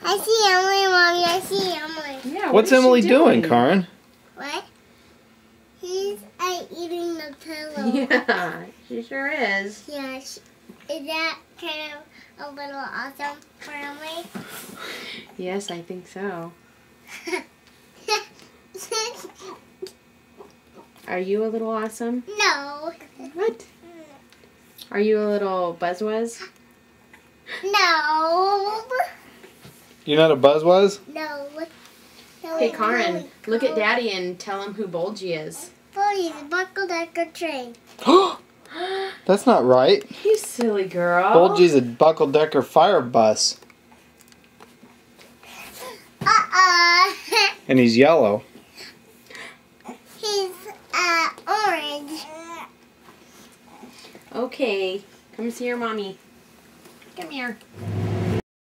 I see Emily, Mommy. I see Emily. Yeah. What's what is she Emily doing, doing, Karin? What? What's Emily doing, Karin? What? He's eating the pillow. Yeah, she sure is. Yeah. Is that kind of a little awesome for Emily? Yes, I think so. Are you a little awesome? No. What? Are you a little buzzwuzz? No. You know what a buzz was? No. Hey, Karin, look at Daddy and tell him who Bulgy is. Bulgy's a buckle decker train. That's not right. You silly girl. Bulgy's a buckle-decker fire bus. And he's yellow. He's orange. Okay, come see your mommy. Come here.